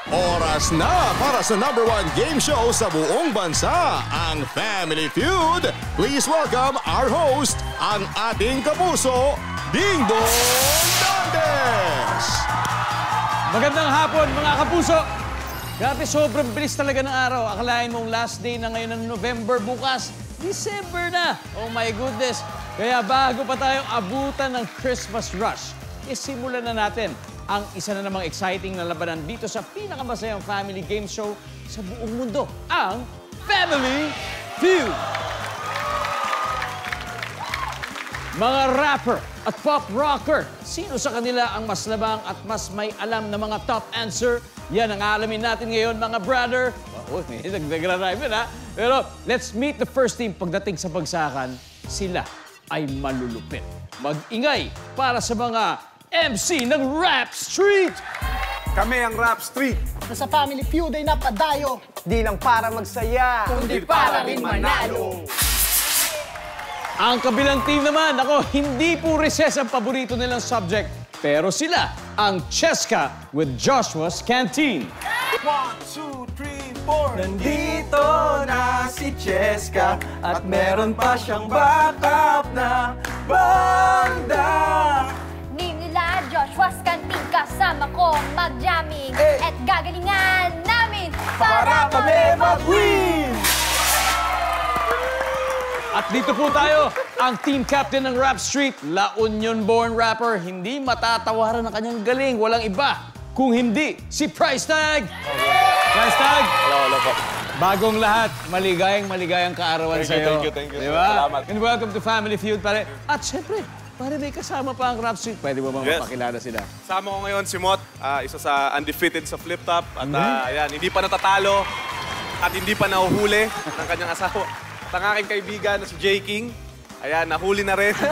Oras na para sa #1 game show sa buong bansa, ang Family Feud. Please welcome our host, ang ating kapuso, Ding Dong Dantes! Magandang hapon mga kapuso! Grabe, sobrang bilis talaga ng araw. Akalain mong last day na ngayon ng November, bukas, December na! Oh my goodness! Kaya bago pa tayong abutan ng Christmas rush, isimulan na natin ang isa na namang exciting na labanan dito sa pinakamasayang family game show sa buong mundo, ang Family Feud! Mga rapper at pop rocker, sino sa kanila ang mas labang at mas may alam na mga top answer? Yan ang aalamin natin ngayon, mga brother. Oh, nag-rhyme ha? Pero let's meet the first team. Pagdating sa bagsakan, sila ay malulupit. Mag-ingay para sa mga MC ng Rap Street! Kami ang Rap Street. Sa Family Feud ay napadayo. Di lang para magsaya, kundi para rin manalo. Ang kabilang team naman, ako, hindi po recess ang paborito nilang subject. Pero sila, ang Cheska with Joshua's Canteen. 1, 2, 3, 4. Nandito na si Cheska at meron pa siyang backup na banda. Nila Joshua's Canteen, kasama ko mag-jamming at gagalingan namin Para kami mag-win! At dito po tayo, ang team captain ng Rap Street, La Union-born rapper, hindi matatawaran ng kanyang galing. Walang iba, kung hindi si Price Tag! Price Tag! Hello po. Bagong lahat, maligayang kaarawan sa'yo. Thank you. Diba? Salamat. And welcome to Family Feud, pare. At syempre, pare may kasama pa ang Rap Street. Pwede mo ba mapakilala sila? Kasama ko ngayon si Mot, isa sa undefeated sa flip top. At ayan, hindi pa natatalo at hindi pa nahuhuli ng kanyang asawa. At ang aking kaibigan na si J. King, ayan, nahuli na rin.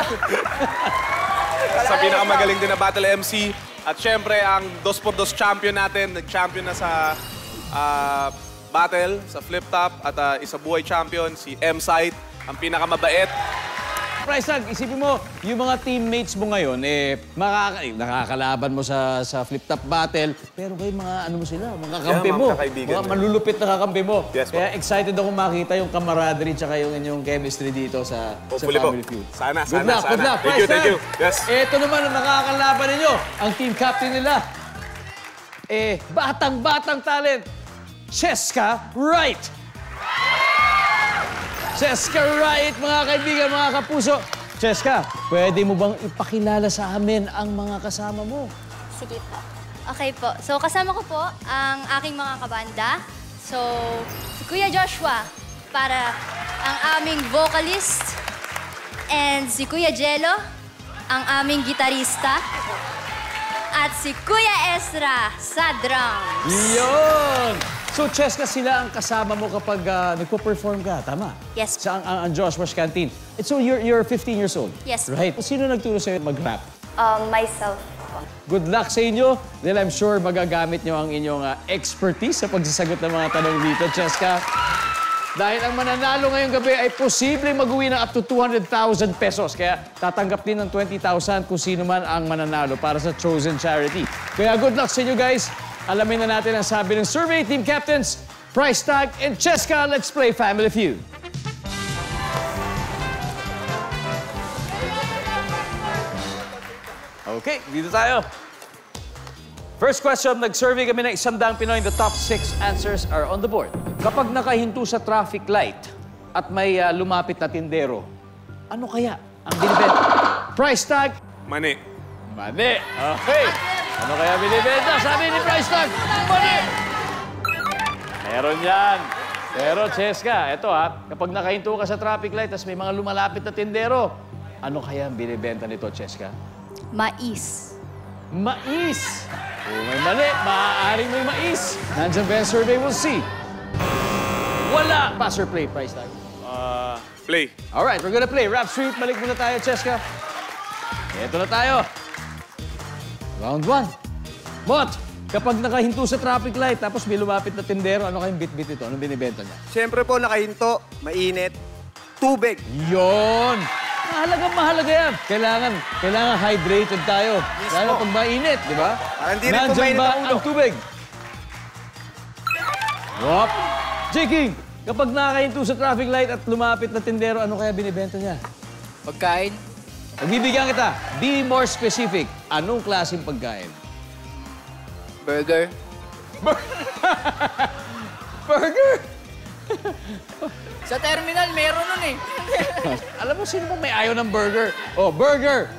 Sa pinakamagaling din na battle MC. At syempre, ang 2x2 champion natin, nag-champion na sa battle, sa flip top. At isa buhay champion, si M-Sight, ang pinakamabait. Price Tag, isipin mo, yung mga teammates mo ngayon, nakakalaban mo sa flip top battle, pero kayo mga ano mo sila, mga kakampi mo. Mga malulupit na kakampi mo. Yes, kaya excited ako makita yung camaraderie tsaka yung inyong chemistry dito sa Family Feud. Sana. Good luck, Price Tag. Thank you. Yes. Ito naman ang nakakalaban ninyo, ang team captain nila. Batang talent, Cheska Wright. Cheska Wright, mga kaibigan, mga kapuso. Cheska, pwede mo bang ipakilala sa amin ang mga kasama mo? Sige po. Okay po. So, kasama ko po ang aking mga kabanda. So, si Kuya Joshua para ang aming vocalist. And si Kuya Jello, ang aming gitarista. At si Kuya Ezra sa drums. Yun! So, Cheska, sila ang kasama mo kapag nagpo-perform ka, tama? Yes. Sa ang Joshua's Canteen. So, you're 15 years old? Yes. Right? Sino nagturo sa'yo mag-rap? Myself. Good luck sa inyo. Dahil I'm sure magagamit nyo ang inyong expertise sa pagsasagot ng mga tanong dito, Cheska. Dahil ang mananalo ngayong gabi ay posibleng mag-uwi ng up to 200,000 pesos. Kaya tatanggap din ng 20,000 kung sino man ang mananalo para sa chosen charity. Kaya good luck sa inyo, guys. Alamin na natin ang sabi ng survey team captains, Price Tag and Cheska. Let's play Family Feud. Okay, dito tayo. First question, nag-survey kami ng 100 Pinoy. The top 6 answers are on the board. Kapag nakahinto sa traffic light at may lumapit na tindero, ano kaya ang binibenta? Price Tag? Mani. Mani. Okay. Ano kaya binibenta? Sabi ni Price Tag, mani! Meron yan. Pero, Cheska, eto kapag nakahinto ka sa traffic light at may mga lumalapit na tindero, ano kaya ang binibenta nito, Cheska? Mais. Mais! Kung may mali, maaaring may mais. Nandiyan ba yung survey? We'll see. Wala! Pass or play, Price Tag? Play. Alright, we're gonna play. Rap Street, balik muna tayo, Cheska. Ito na tayo. Round 1. Mot, kapag nakahinto sa traffic light tapos may lumapit na tindero, ano kayong bit-bit ito? Anong binibenta niya? Siyempre po, nakahinto, mainit, tubig. Yon! Mahalaga yan. Kailangan hydrated tayo. Mismo. Lalo pag mainit, di ba? Parang di rin po Nandiyan mainit ba ang ulo. ang tubig? Wop! J-King, kapag nakakahinto sa traffic light at lumapit na tindero, ano kaya binibenta niya? Pagkain? Pagbibigyan kita, be more specific. Anong klaseng pagkain? Burger? Burger! Sa terminal, meron nun eh. Alam mo, sino may ayaw ng burger? Oh, burger!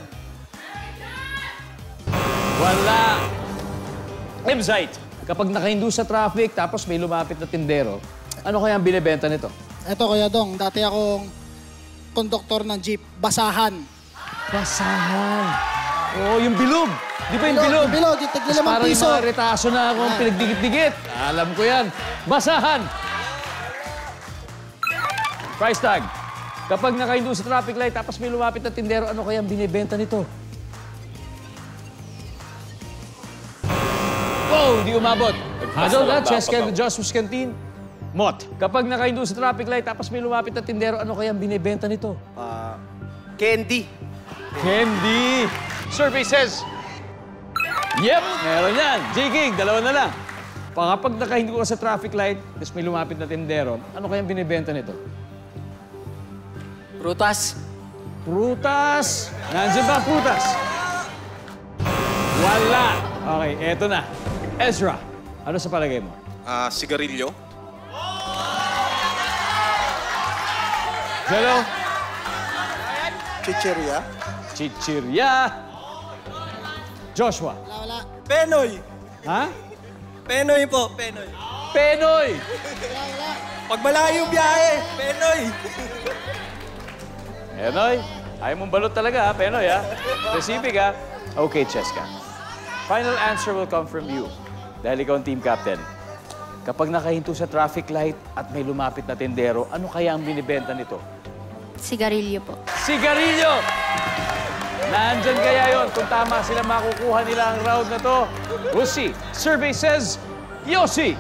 Wala! Website, kapag nakahindu sa traffic tapos may lumapit na tindero, ano kaya ang binibenta nito? Eto, Kuya Dong, dati akong konduktor ng jeep, basahan. Basahan. Oh, yung bilog. Di ba yung bilog? Yung bilog, yung tigil Parang piso. yung mga retaso na akong pinagdikit-dikit. Alam ko yan. Basahan. Price tag. Kapag nakahindu sa traffic light tapos may lumapit na tindero, ano kaya ang binibenta nito? Oh, hindi umabot. Hadol na, Cheska with Joshua's Canteen. Mot. Kapag nakahindu sa traffic light tapos may lumapit na tindero, ano kaya ang binibenta nito? Candy. Candy. Survey says... Yep, meron yan. J-King, dalawa na lang. Kapag nakahindu ka sa traffic light tapos may lumapit na tindero, ano kaya ang binibenta nito? Prutas? Prutas. Nandiyan ba ang prutas? Wala. Okay, eto na. Ezra, ano sa palagay mo? Sigarilyo. Jello? Chicheria. Chichirya. Joshua? Wala. Penoy. Ha? Penoy po, Penoy. Penoy! Pag malayo biyahe, Penoy. Penoy? Ayaw mong balot talaga, ha? Penoy, ha? Specific, ha? Okay, Cheska. Final answer will come from you. Dahil ikaw ang team captain. Kapag nakahinto sa traffic light at may lumapit na tindero, ano kaya ang binibenta nito? Sigarilyo po. Sigarilyo! Nandyan kaya yon kung tama sila makukuha nila ang round na to. We'll see. Survey says, Yossi!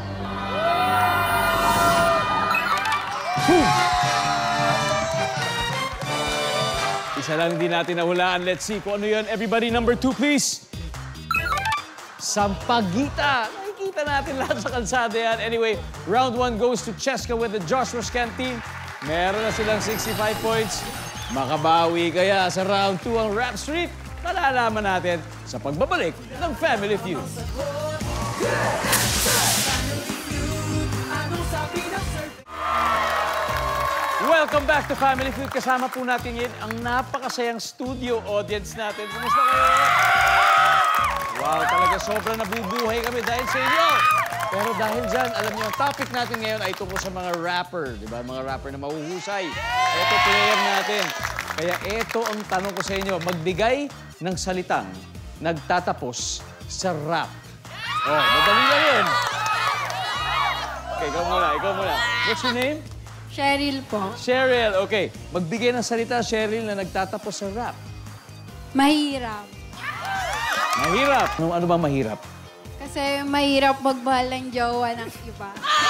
Isa lang din natin nahulaan. Let's see kung ano yun. Everybody, number 2, please. Sampagita. Nakikita natin lahat sa kalsada yan. Anyway, round 1 goes to Cheska with the Joshua's Canteen. Meron na silang 65 points. Makabawi kaya sa round 2 ang Rap Street? Malalaman natin sa pagbabalik ng Family Feud. Welcome back to Family Feud. Kasama po natin ngayon ang napakasayang studio audience natin. Kumusta kayo? Wow, talaga sobrang nabubuhay kami dahil sa inyo. Pero dahil dyan, alam niyo, ang topic natin ngayon ay tungkol sa mga rapper. Di ba? Mga rapper na mahuhusay. Ito player natin. Kaya ito ang tanong ko sa inyo. Magbigay ng salitang nagtatapos sa rap. Oh, madali lang yun. Okay, ikaw muna. What's your name? Cheryl po. Cheryl, okay. Magbigay ng salita, Cheryl, na nagtatapos sa rap. Mahirap. Mahirap. Ano ba mahirap? Kasi mahirap magmahal ng jowa ng iba.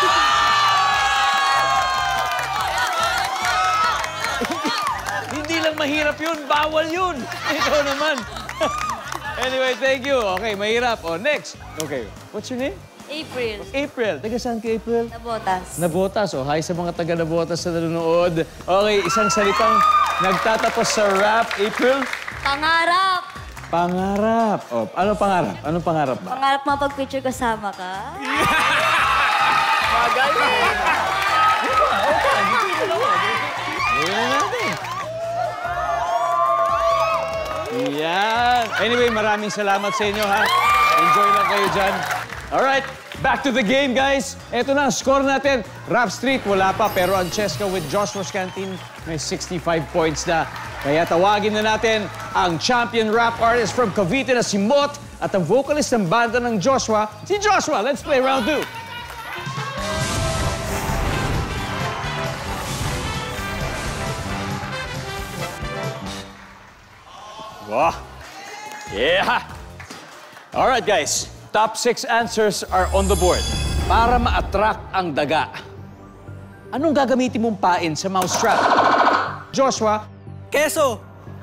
Hindi lang mahirap yun, bawal yun. Ikaw naman. Anyway, thank you. Okay, mahirap. Oh, next. Okay, what's your name? April. April. Taga saan ka, April? Nabotas. Nabotas. Oh, hi sa mga taga Nabotas na nanonood. Okay, isang salitang nagtatapos sa rap. April? Pangarap. Pangarap. Oh, ano pangarap? Anong pangarap ba? Pangarap mapag-picture kasama ka. Bagay. Yan. Anyway, maraming salamat sa inyo, ha? Enjoy lang kayo dyan. Alright, back to the game, guys. Ito na ang score natin. Rap Street, wala pa. Pero ang Cheska with Joshua's Canteen may 65 points na. Kaya tawagin na natin ang champion rap artist from Cavite na si Mot at ang vocalist ng banda ng Joshua, si Joshua. Let's play round 2. Wow. Yeah. All right, guys. Top 6 answers are on the board. Para ma-attract ang daga, anong gagamitin mong pain sa mousetrap? Joshua? Keso.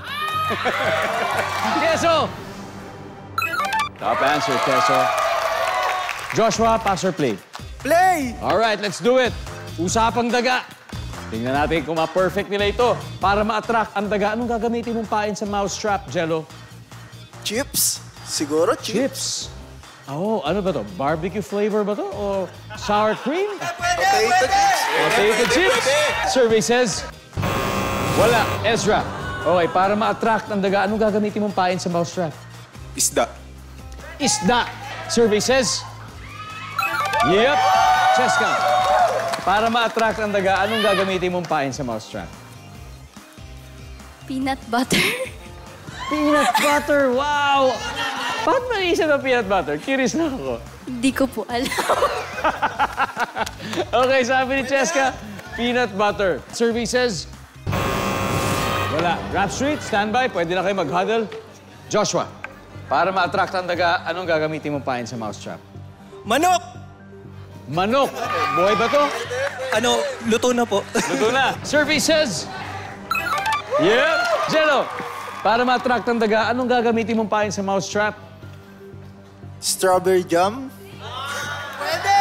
Keso! Top answer, Keso. Joshua, pass or play? Play! Alright, let's do it. Usapang daga. Tingnan natin kung ma-perfect nila ito. Para ma-attract ang daga, anong gagamitin mong pain sa mousetrap, Jello? Chips? Siguro Chips. Oh, ano ba to? Barbecue flavor ba to? O sour cream? Potato chips. Potato chips? Survey says, wala. Ezra. Okay, para ma-attract ang daga, anong gagamitin mong pain sa mousetrap? Isda. Isda. Survey says, yep. Cheska. Para ma-attract ang daga, anong gagamitin mong pain sa mousetrap? Peanut butter. Peanut butter, wow! Bakit naisip ng peanut butter? Curious na ako. Hindi ko po alam. Okay, sabi ni Cheska, peanut butter. Survey says, wala. Rap Street, standby. Pwede na kayo mag-huddle. Joshua, para ma-attract ang daga, anong gagamitin mong pain sa mousetrap? Manok! Manok. Buhay ba to? Ano, luto na po. Luto na. Survey says, yep. Jello, para ma-attract ang daga, anong gagamitin mong pain sa mousetrap? Strawberry jam? Pwede!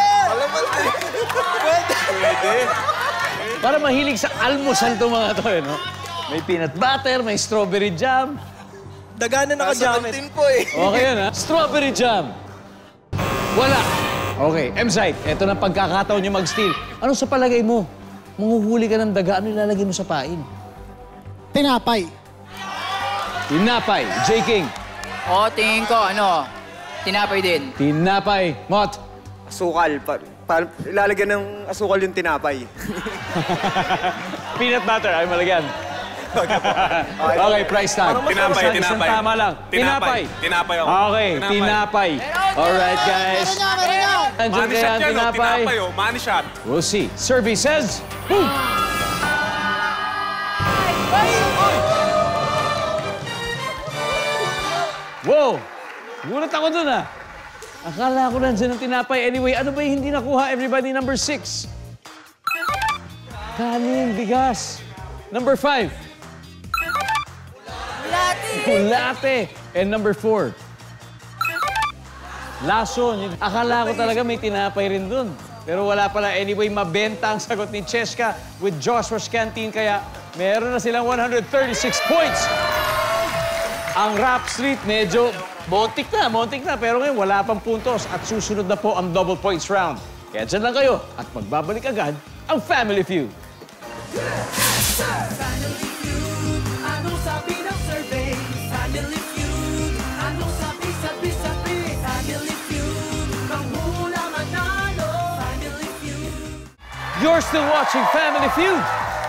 Pwede! Para mahilig sa almusal itong mga to, eh, no? May peanut butter, may strawberry jam. Dagana naka-jamit. Po eh. Okay yun, ha? Strawberry jam. Wala. Okay, M-Site, eto na pagkakataon niyo mag-steal. Ano sa palagay mo? Manguhuli ka ng daga, ano ilalagay mo sa pain? Tinapay. Tinapay. J. King. O, tingin ko, tinapay din. Tinapay. Mot. Asukal. Ilalagyan ng asukal yung tinapay. Peanut butter. Ay, malagyan. Okay, price tag. Tinapay. Isang tama lang. Tinapay. Tinapay ako. Okay, tinapay. Alright, guys. Nandiyan Money kaya shot ang yan, tinapay. tinapay, money shot. We'll see. Survey says, boom! Wow! Gulat ako dun, ah. Akala ko nandiyan ang tinapay. Anyway, ano ba yung hindi nakuha? Everybody, number 6. Kanin, bigas. Number 5. Bulate. And number 4. Lason. Akala ko talaga may tinapay rin dun. Pero wala pala. Anyway, mabenta ang sagot ni Cheska with Joshua's Canteen. Kaya meron na silang 136 points. Ang Rap Street medyo montik na. Pero ngayon wala pang puntos. At susunod na po ang double points round. Kaya dyan lang kayo. At magbabalik agad ang Family Feud. Family Feud, anong sabi ng survey? Family Feud, anong sabi? Family Feud, manghula manalo. Family Feud. You're still watching Family Feud.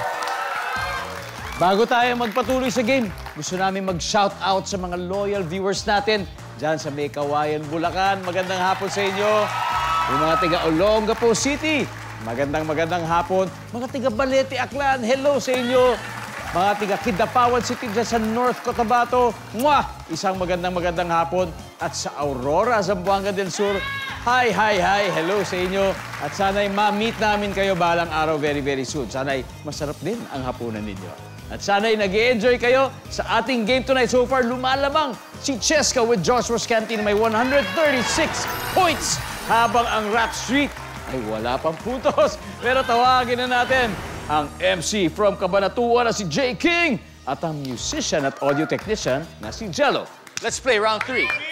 Bago tayo magpatuloy sa game, gusto namin mag-shoutout sa mga loyal viewers natin dyan sa May Kawayan, Bulacan. Magandang hapon sa inyo. Yung mga taga Olongapo City, magandang hapon. Mga taga Balete, Aklan, hello sa inyo. Mga taga Kidapawan City dyan sa North Cotabato, isang magandang hapon. At sa Aurora, Zamboanga del Sur, hi, hello sa inyo. At sana'y ma-meet namin kayo balang araw very soon. Sana'y masarap din ang hapunan ninyo. At sana'y nag-i-enjoy kayo sa ating game tonight. So far, lumalamang si Cheska with Joshua's Canteen may 136 points. Habang ang Rap Street ay wala pang puntos. Pero tawagin na natin ang MC from Cabanatuan na si J. King at ang musician at audio technician na si Jello. Let's play round 3.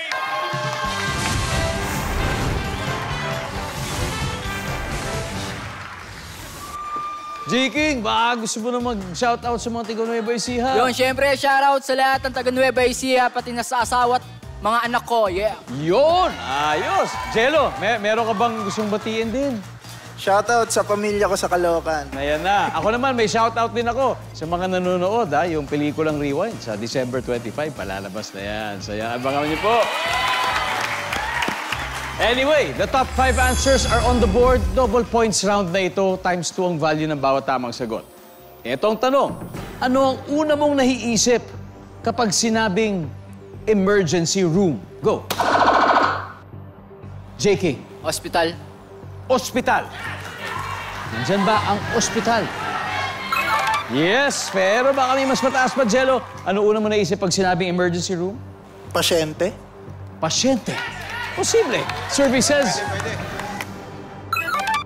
J. King, baka gusto mo na mag-shoutout sa mga taga Nueva Ecija. Yun, syempre, shoutout sa lahat ng taga Nueva Ecija, pati na sa asawa at mga anak ko, yeah. Yun, ayos. Jello, meron ka bang gustong batiin din? Shoutout sa pamilya ko sa Caloocan. Ayan na. Ako naman, may shoutout din ako sa mga nanonood, yung pelikulang Rewind sa December 25. Palalabas na yan. Saya, abangan niyo po. Anyway, the top 5 answers are on the board. Double points round na ito, times 2 ang value ng bawat tamang sagot. Ito ang tanong, ano ang una mong nahiisip kapag sinabing emergency room? Go! JK. Hospital. Ospital. Nandyan ba ang ospital? Yes, pero baka may mas mataas pa, Jello. Ano una mo naisip pag sinabing emergency room? Pasyente. Pasyente. Posible. Survey says...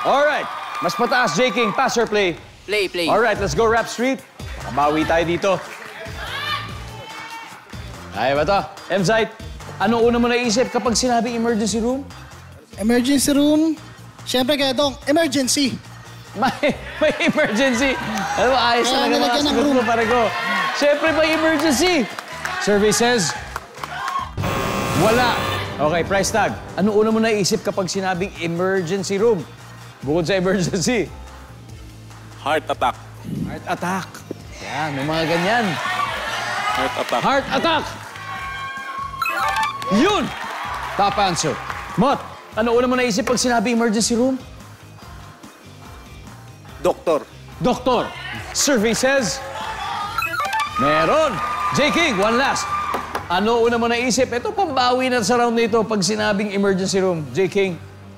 Alright. Mas mataas, J. King. Pass or play? Play, play. Alright, let's go Rap Street. Makabawi tayo dito. Kaya ba to? M-Zite, ano una mo naisip kapag sinabing emergency room? Emergency room. Siyempre kaya dong, emergency. May emergency. Ano ba, ayos Kaya talaga mga nilagyan ng sagot mo, room. pare ko. Siyempre may emergency. Survey says, wala. Okay, price tag. Ano una mo naisip kapag sinabing emergency room? Bukod sa emergency. Heart attack. Heart attack. Yan, may mga ganyan. Heart attack. Heart attack! Yun! Top answer. Mot, ano una mo naisip pag sinabi emergency room? Doktor. Doktor. Survey says, meron. J. King, one last. Ano una mo naisip? Ito, pambawi na sa round na ito pag sinabing emergency room. J. King.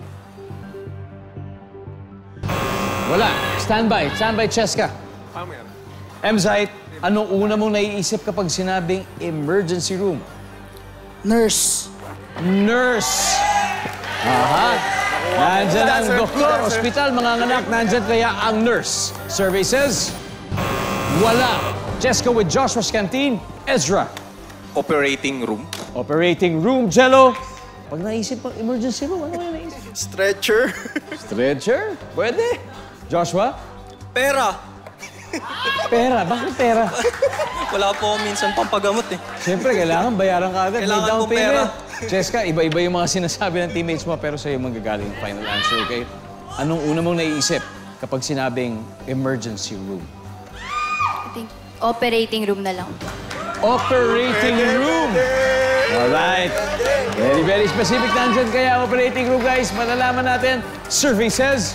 Wala. Standby. Standby, Cheska. Paano yan? M-Zite, anong una mong naiisip kapag sinabing emergency room? Nurse. Nurse. Aha. Nandyan ang doktor, ospital, mga anak. Nandyan kaya ang nurse. Survey says, wala. Cheska with Joshua's Canteen. Ezra. Operating room. Operating room, Jello. Pag naisip pang emergency room, ano yung naisip? Stretcher. Stretcher? Pwede. Joshua? Pera. Pera. Bakit pera? Wala po minsan pampagamot eh. Siyempre, kailangan bayaran ka agad. May Kailangan down kong pera. payment. Cheska, iba-iba yung mga sinasabi ng teammates mo, pero sa'yo manggagaling yung final answer, okay? Anong una mong naiisip kapag sinabing emergency room? I think operating room na lang. Operating room! Alright. Very, very specific nandyan kaya operating room, guys. Malalaman natin. Survey says,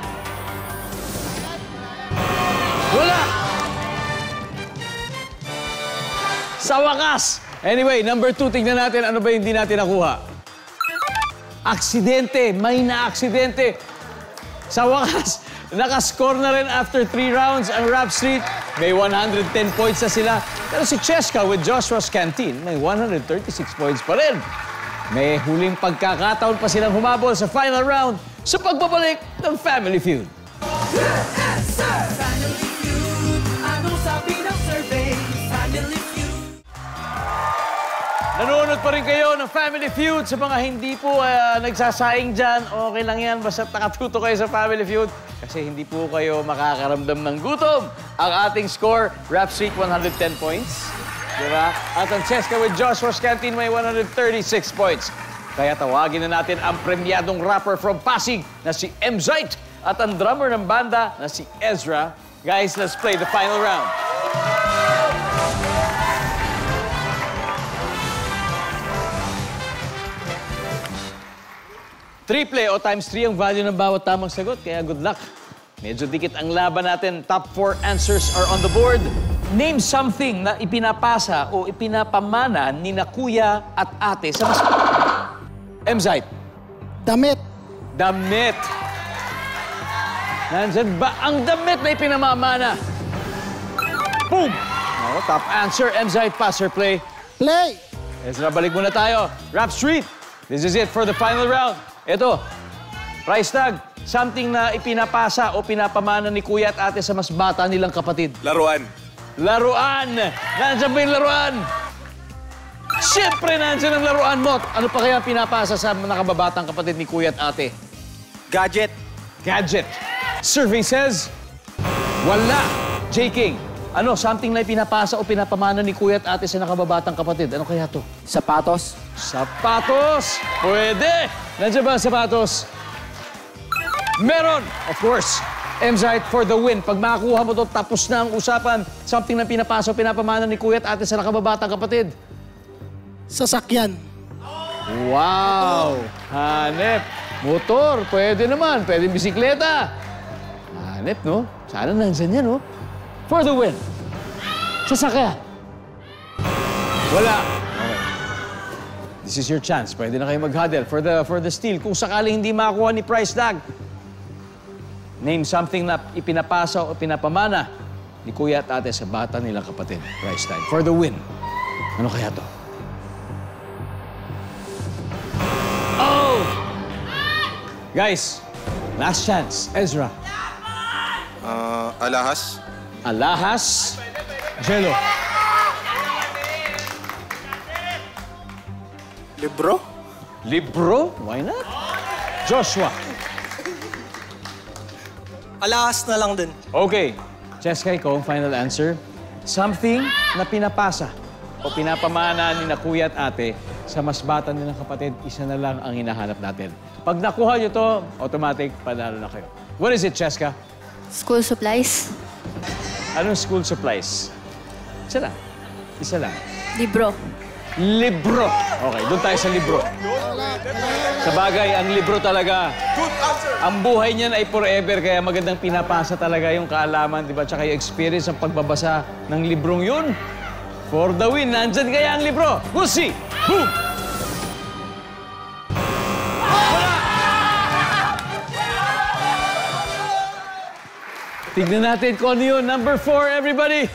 wala! Sa wakas! Anyway, number 2, tingnan natin ano ba yung hindi natin nakuha. Aksidente! May na-aksidente! Sa wakas, nakascore na rin after 3 rounds ang Rap Street. May 110 points na sila. Pero si Cheska with Joshua's Canteen, may 136 points pa rin. May huling pagkakataon pa silang humabol sa final round sa pagbabalik ng Family Feud. Family Feud, anong sabi ng survey? Family Feud. Nanonood pa rin kayo ng Family Feud. Sa mga hindi po nagsasaing dyan, okay lang yan. Basta nakatuto kayo sa Family Feud. Kasi hindi po kayo makakaramdam ng gutom. Ang ating score, Rap Street 110 points. Diba? At ang Cheska with Joshua's Canteen may 136 points. Kaya tawagin na natin ang premyadong rapper from Pasig na si M-Zite at ang drummer ng banda na si Ezra. Guys, let's play the final round. Triple o times 3 ang value ng bawat tamang sagot, kaya good luck. Medyo dikit ang laban natin. Top 4 answers are on the board. Name something na ipinapasa o ipinapamana ni na kuya at ate sa mas... M-Zite. Damit. Damit. Nandyan ba ang damit na ipinamamana? Boom! Oh, top answer, M-Zite. Pass or play? Play. Ezra, balik muna tayo. Rap Street, this is it for the final round. Ito, price tag, something na ipinapasa o pinapamana ni kuya at ate sa mas bata nilang kapatid. Laruan. Laruan! Nandiyan ba yung laruan? Siyempre nandiyan ang laruan mo. Ano pa kaya pinapasa sa nakababatang kapatid ni kuya at ate? Gadget. Gadget. Survey says, wala. J. King, ano, something na ipinapasa o pinapamana ni kuya at ate sa nakababatang kapatid. Ano kaya to? Sapatos. Sapatos! Pwede! Nandiyan ba ang sapatos? Meron! Of course. M-Zite for the win. Pag makakuha mo to, tapos na ang usapan. Something na pinapasa o pinapamana ni kuya at ate sa nakababatang kapatid. Sasakyan. Wow! Hanep. Motor. Pwede naman. Pwede bisikleta. Hanep, no? Sana nandiyan yan, no? For the win. Sasakyan. Wala. Okay. This is your chance. Pwede na kayo mag-huddle for the steal. Kung sakaling hindi makakuha ni Price Tag, name something na ipinapasa o pinapamana ni kuya at ate sa bata nilang kapatid. Price Tag. For the win. Ano kaya to? Oh! Guys, Last chance. Ezra. Alahas. Alahas. Jello. Libro? Libro? Why not? Joshua. Alahas na lang din. Okay. Cheska, ikaw ang final answer. Something na pinapasa o pinapamana ni na kuya at ate sa mas bata nilang kapatid, isa na lang ang hinahanap natin. Pag nakuha nyo to, automatic, panalo na kayo. What is it, Cheska? School supplies. Anong school supplies? Isa lang. Isa lang. Libro. Libro. Okay, doon tayo sa libro. Sa bagay, ang libro talaga, ang buhay niyan ay forever, kaya magandang pinapasa talaga yung kaalaman, di ba? Tsaka yung experience ng pagbabasa ng librong yun. For the win, nandyan kaya ang libro. We'll see. Boom! Tignan natin kung ano yun. Number 4, everybody.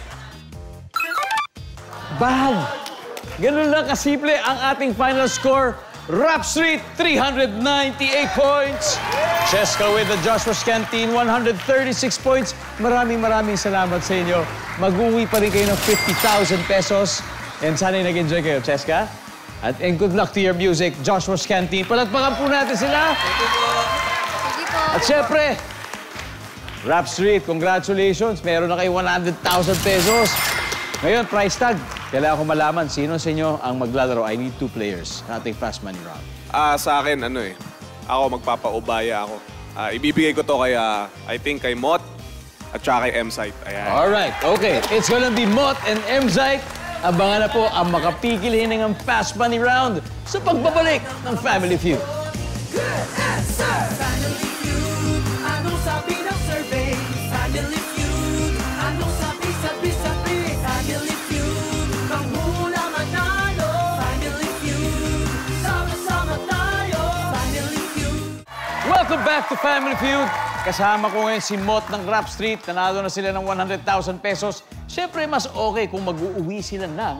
Bag. Ganun lang kasimple ang ating final score. Rap Street, 398 points. Cheska with the Joshua Canteen, 136 points. Maraming salamat sa inyo. Mag-uwi pa rin kayo ng 50,000 pesos. And sana'y nag-enjoy kayo, Cheska. And good luck to your music, Joshua's Canteen. Palagpakan po natin sila. Sige po. At syempre, Rap Street, congratulations. Meron na kayo 100,000 pesos. Ngayon, price tag. Kailangan ko malaman sino sa inyo ang maglalaro. I need 2 players sa ating fast money round. Sa akin, ako magpapaubaya ako. Ibibigay ko to kay, I think, kay Mot at saka kay M-Site. Ayan. Alright, okay. It's gonna be Mot and M-Site. Abangan na po ang makapigil hiningang fast money round sa pagbabalik ng Family Feud. Good answer! Family Feud, anong sabi ng survey? Family Feud, anong sabi? Family Feud, panghula manalo. Family Feud, sama-sama tayo. Family Feud. Welcome back to Family Feud. Kasama ko ngayon si Mot ng Rap Street. Nanalo na sila ng 100,000 pesos. Siyempre, mas okay kung mag-uuwi sila ng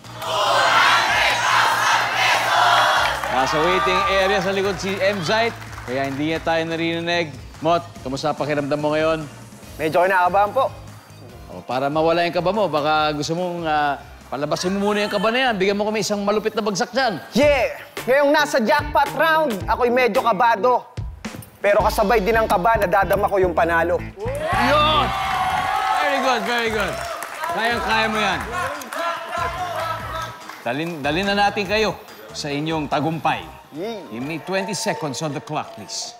100,000 pesos! Nasa waiting area sa likod si M-Site, kaya hindi niya tayo narinig. Mot, kamusta pakiramdam mo ngayon? Medyo kinakabahan po. O, para mawala yung kaba mo, baka gusto mong palabasin mo muna yung kaba na yan. Bigyan mo kami isang malupit na bagsak dyan. Yeah! Ngayong nasa jackpot round, ako'y medyo kabado. Pero kasabay din ang kaba, nadadama ko yung panalo. Yun! Very good, very good. Kayang-kaya mo yan. Dalin na natin kayo sa inyong tagumpay. Give me 20 seconds on the clock, please.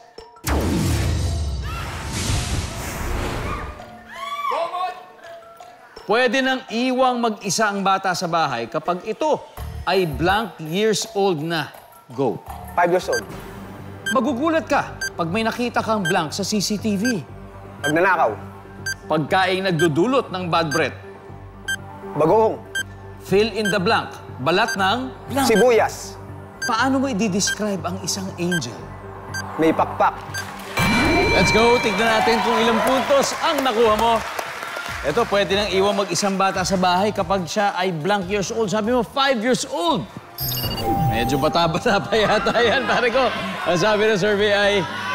Pwede nang iwang mag-isa ang bata sa bahay kapag ito ay blank years old na. Go. 5 years old. Magugulat ka pag may nakita kang blank sa CCTV. Magnanakaw. Pagkaing nagdudulot ng bad breath. Bagoong. Fill in the blank. Balat ng blank. Sibuyas. Paano mo i-describe ang isang angel? May pakpak. Let's go. Tignan natin kung ilang puntos ang nakuha mo. Ito, pwede nang iwan mag-isang bata sa bahay kapag siya ay blank years old. Sabi mo, 5 years old. Medyo bata-bata pa yata yan, pare ko. Ang sabi ng survey ay...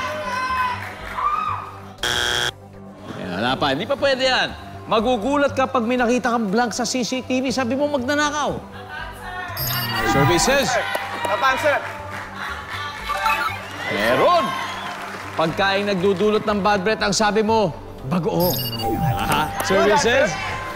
Wala pa. Hindi pa pwede yan. Magugulat ka pag may nakita kang blank sa CCTV. Sabi mo, magnanakaw. Survey says... Top-answer. Meron. Pagkain nagdudulot ng bad breath, ang sabi mo, bagoong. Survey says...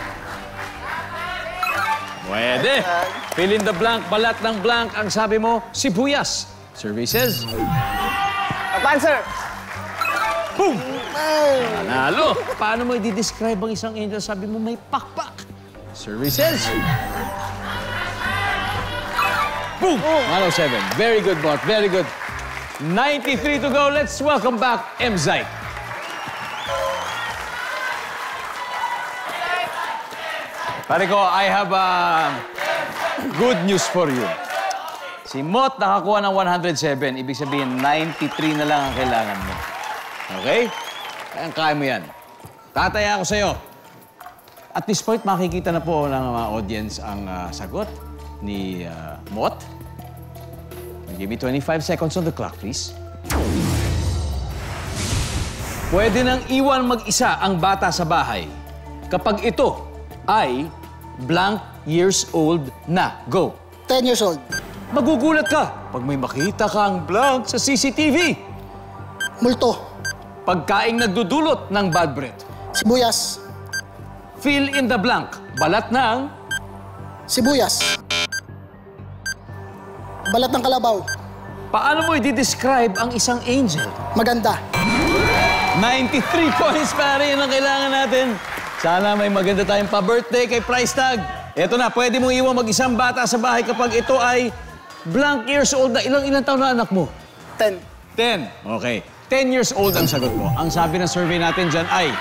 Pwede. Fill in the blank, balat ng blank. Ang sabi mo, sibuyas. Survey says... Top-answer. Boom! Panalo. Paano mo i-describe ang isang angel? Sabi mo, may pakpak. Survey says... Boom! 107. Very good, Bot. Very good. 93 to go. Let's welcome back M-Site. Pare ko, I have good news for you. Si Mot nakakuha ng 107. Ibig sabihin, 93 na lang ang kailangan mo. Okay? Kaya mo yan. Tataya ako sa'yo. At this point, makikita na po ng mga audience ang sagot ni Mot. Give me 25 seconds on the clock, please. Pwede nang iwan mag-isa ang bata sa bahay kapag ito ay blank years old na. Go. 10 years old. Magugulat ka pag may makita kang blank sa CCTV. Multo. Pagkaing nagdudulot ng bad breath. Sibuyas. Fill in the blank. Balat ng... Sibuyas. Balat ng kalabaw. Paano mo i-describe ang isang angel? Maganda. 93 points, pare. Yun ang kailangan natin. Sana may maganda tayong pa-birthday kay Price Tag. Ito na, pwede mong iwan mag-isang bata sa bahay kapag ito ay blank years old na. Ilang taon na anak mo? 10. 10. Okay. 10 years old ang sagot mo. Ang sabi ng survey natin dyan ay...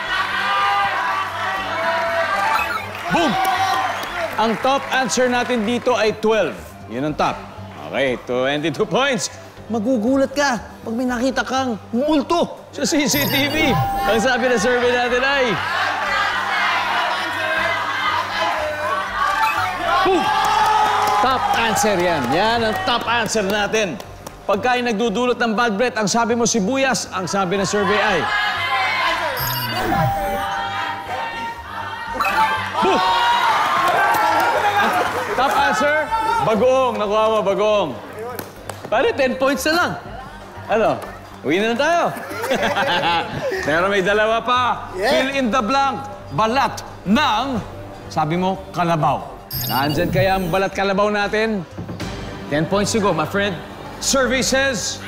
Boom! Ang top answer natin dito ay 12. Yun ang top. Okay, 22 points. Magugulat ka pag may nakita kang multo sa CCTV. Ang sabi ng survey natin ay... Boom! Top answer yan. Yan ang top answer natin. Pagkain nagdudulot ng bad breath, ang sabi mo sibuyas, ang sabi ng survey ay... Boom! Top answer, bagoong. Nakuha mo, bagoong. Pare, 10 points na lang. Ano? Uwi na tayo. Pero may dalawa pa. Yeah. Fill in the blank. Balat ng, sabi mo, kalabaw. Nandyan kaya ang balat kalabaw natin? 10 points to go, my friend. Survey says...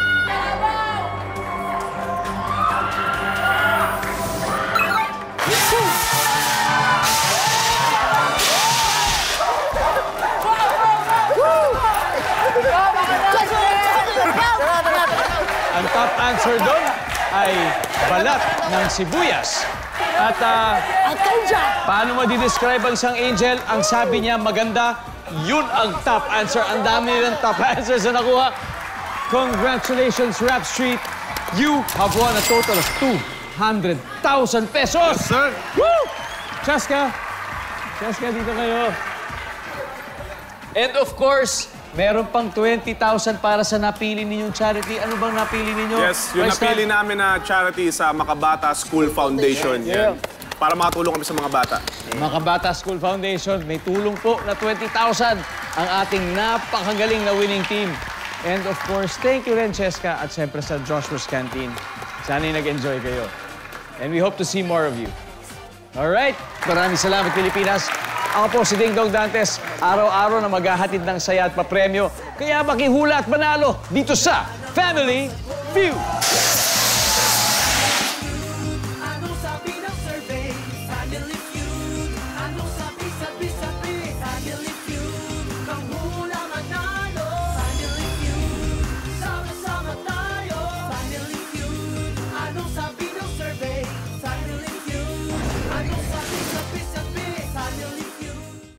Ang top answer doon ay balat ng sibuyas. At paano mo di-describe ang isang angel? Ang sabi niya maganda, yun ang top answer. Ang dami nilang top answers na nakuha. Congratulations, Rap Street. You have won a total of 200,000 pesos. Yes, sir. Woo! Cheska, dito kayo. And of course, meron pang 20,000 para sa napili ninyong charity. Ano bang napili ninyo? Yes, yung napili namin na charity sa Makabata School Foundation. Yan. Para makatulong kami sa mga bata. Makabata School Foundation, may tulong po na 20,000 ang ating napakagaling na winning team. And of course, thank you rin, Cheska, at siyempre sa Joshua's Canteen. Sana'y nag-enjoy kayo. And we hope to see more of you. Alright, maraming salamat, Pilipinas. Ako po si Ding Dong Dantes, araw-araw na maghahatid ng saya at papremyo. Kaya makihula at manalo dito sa Family Feud.